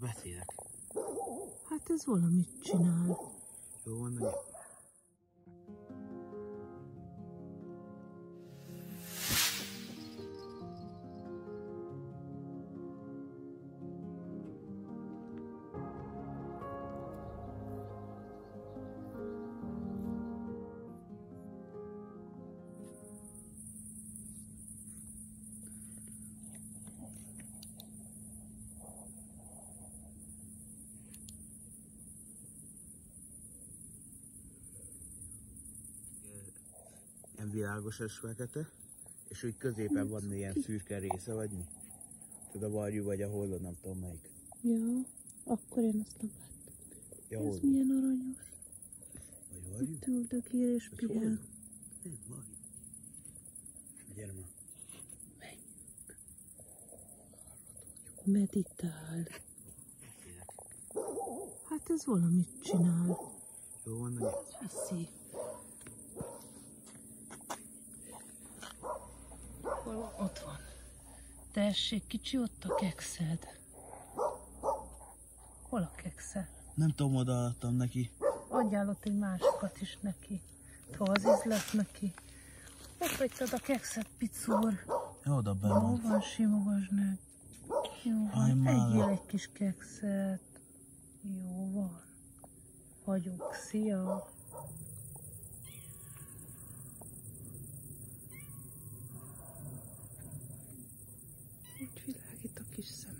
beszélek. Hát ez valamit csinál. Jó van, hogy... Ilyen világos fekete, és úgy középen van ilyen szürke része, vagy mi? Tudod, a varjú vagy a holló, nem tudom melyik. Ja, akkor én azt nem láttam. Ja, Ez holló. milyen aranyos. Vagy varjú? Itt üldögél és Ez pihen. holló? Nem, varjú. Gyere ma. Menjünk. Meditál. Beszélek. Hát ez valamit csinál. Jó van, hogy... Viszi. Hol van? Ott van. Tessék, kicsi, ott a kekszed. Hol a kekszed? Nem tudom, odaadtam neki. Adjál ott egy másikat is neki. Ha az ízlet neki. Ott hagytad a kekszet, picúr. Jó, oda be Jó van. van, simogasd meg. Jó Haj, van, már. tegyél egy kis kekszet. Jó van. Vagyok, szia. Úgy világít a kis szem.